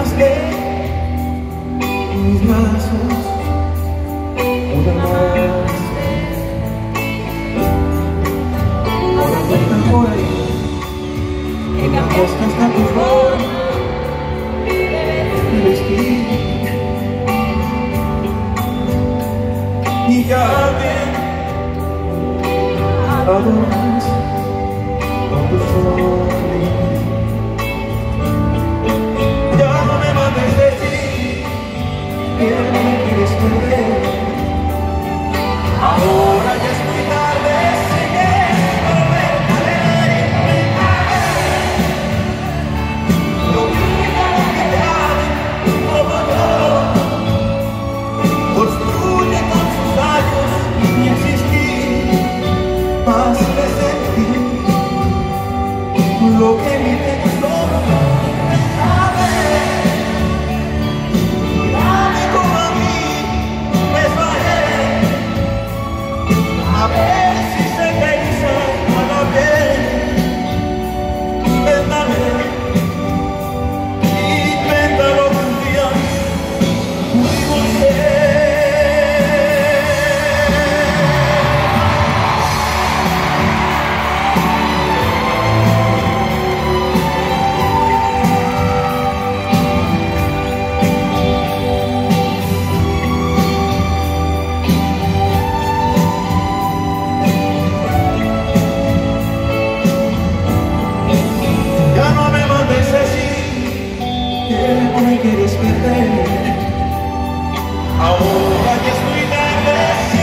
más en mis brazos, una más. Ahora cuentan por ahí que cambiaste hasta tu forma de vestir, y ya te adornas con tu sonrisa. Ya no me mandes decir que no me quieres perder. Ahora ya es muy tarde, si quieres volver a leer. Lo único que te ame como yo, construye con sus años mi existir, más de sentir lo que mi texto sabe. Dame como a mí me fallé, a ver si se te hizo algo bien. Véndame, invéntalo un día, pudimos ser. No me quieres perder. Ahora ya es muy tarde.